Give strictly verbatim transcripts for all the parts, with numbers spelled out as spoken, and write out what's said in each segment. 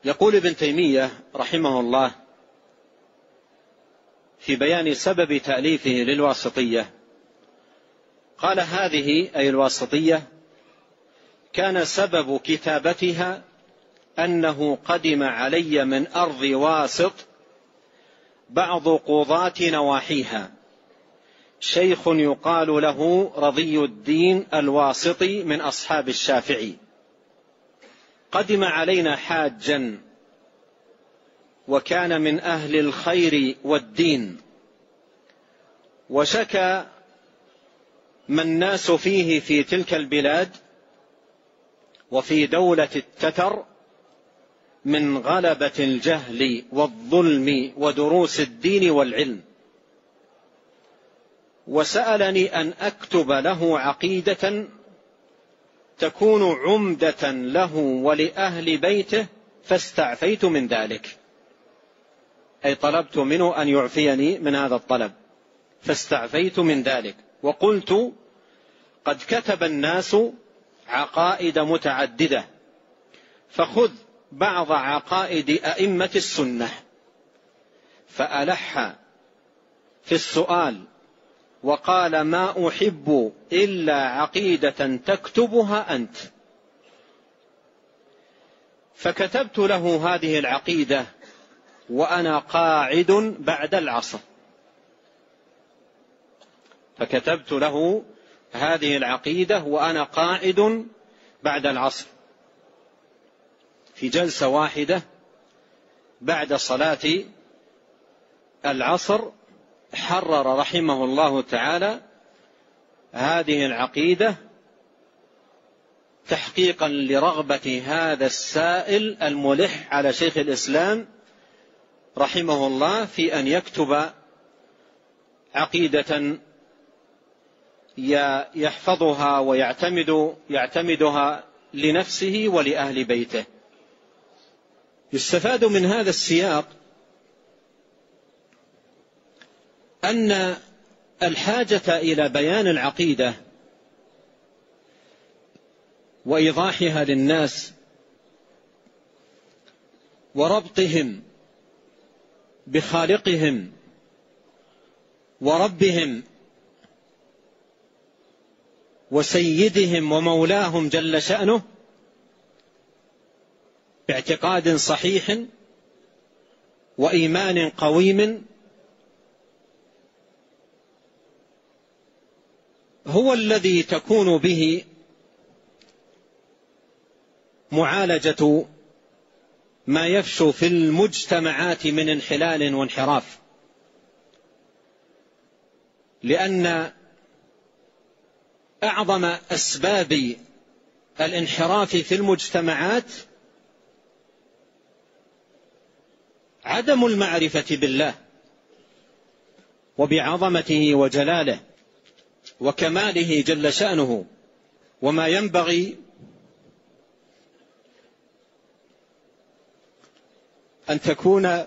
يقول ابن تيمية رحمه الله في بيان سبب تأليفه للواسطية، قال: هذه أي الواسطية كان سبب كتابتها أنه قدم علي من أرض واسط بعض قضاة نواحيها شيخ يقال له رضي الدين الواسطي من أصحاب الشافعي، قدم علينا حاجا وكان من أهل الخير والدين، وشكى ما الناس فيه في تلك البلاد وفي دولة التتر من غلبة الجهل والظلم ودروس الدين والعلم، وسألني أن أكتب له عقيدة تكون عمدة له ولأهل بيته، فاستعفيت من ذلك، أي طلبت منه أن يعفيني من هذا الطلب، فاستعفيت من ذلك، وقلت: قد كتب الناس عقائد متعددة، فخذ بعض عقائد أئمة السنة. فألح في السؤال وقال: ما أحب إلا عقيدة تكتبها أنت. فكتبت له هذه العقيدة وأنا قاعد بعد العصر فكتبت له هذه العقيدة وأنا قاعد بعد العصر في جلسة واحدة بعد صلاة العصر. حرر رحمه الله تعالى هذه العقيدة تحقيقا لرغبة هذا السائل الملح على شيخ الإسلام رحمه الله في أن يكتب عقيدة يحفظها ويعتمد يعتمدها لنفسه ولأهل بيته. يستفاد من هذا السياق أن الحاجة إلى بيان العقيدة وإيضاحها للناس وربطهم بخالقهم وربهم وسيدهم ومولاهم جل شأنه باعتقاد صحيح وإيمان قويم، هو الذي تكون به معالجة ما يفشو في المجتمعات من انحلال وانحراف، لأن أعظم أسباب الانحراف في المجتمعات عدم المعرفة بالله وبعظمته وجلاله وكماله جل شأنه، وما ينبغي أن تكون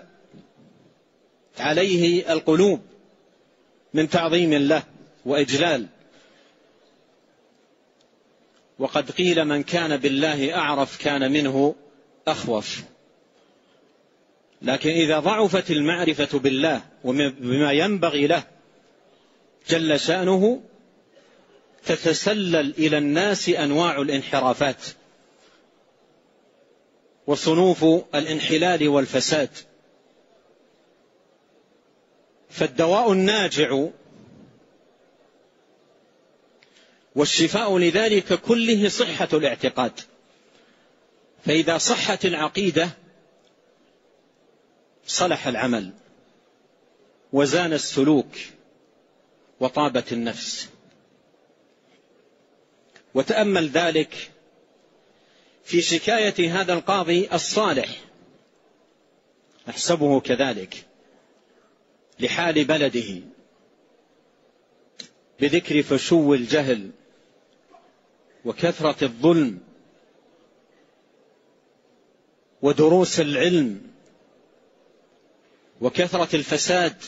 عليه القلوب من تعظيم الله وإجلال. وقد قيل: من كان بالله أعرف كان منه أخوف. لكن إذا ضعفت المعرفة بالله وبما ينبغي له جل شأنه تتسلل إلى الناس أنواع الانحرافات وصنوف الانحلال والفساد. فالدواء الناجع والشفاء لذلك كله صحة الاعتقاد، فإذا صحت العقيدة صلح العمل وزان السلوك وطابت النفس. وتأمل ذلك في شكاية هذا القاضي الصالح، أحسبه كذلك، لحال بلده بذكر فشو الجهل وكثرة الظلم ودروس العلم وكثرة الفساد،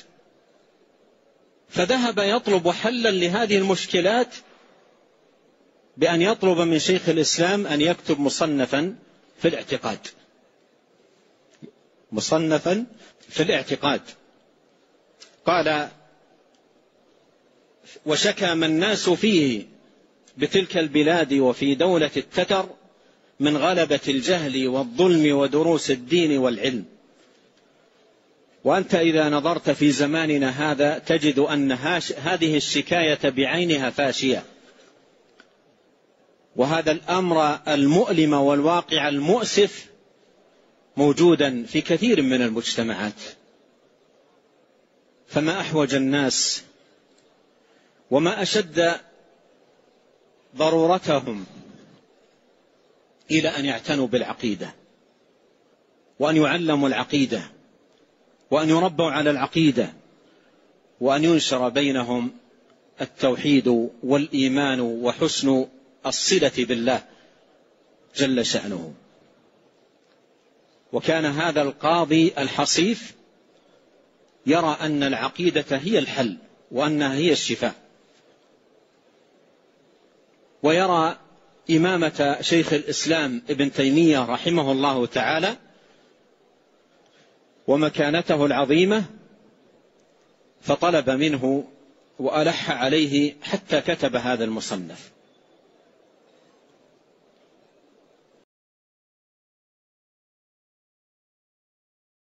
فذهب يطلب حلا لهذه المشكلات بأن يطلب من شيخ الإسلام أن يكتب مصنفا في الاعتقاد. مصنفا في الاعتقاد. قال: وشكى ما الناس فيه بتلك البلاد وفي دولة التتر من غلبة الجهل والظلم ودروس الدين والعلم. وأنت إذا نظرت في زماننا هذا تجد أن هذه الشكاية بعينها فاشية، وهذا الأمر المؤلم والواقع المؤسف موجودا في كثير من المجتمعات. فما أحوج الناس وما أشد ضرورتهم إلى أن يعتنوا بالعقيدة، وأن يعلموا العقيدة، وأن يربوا على العقيدة، وأن ينشر بينهم التوحيد والإيمان وحسن الصلة بالله جل شأنه. وكان هذا القاضي الحصيف يرى أن العقيدة هي الحل وأنها هي الشفاء، ويرى إمامة شيخ الإسلام ابن تيمية رحمه الله تعالى ومكانته العظيمة، فطلب منه وألح عليه حتى كتب هذا المصنف.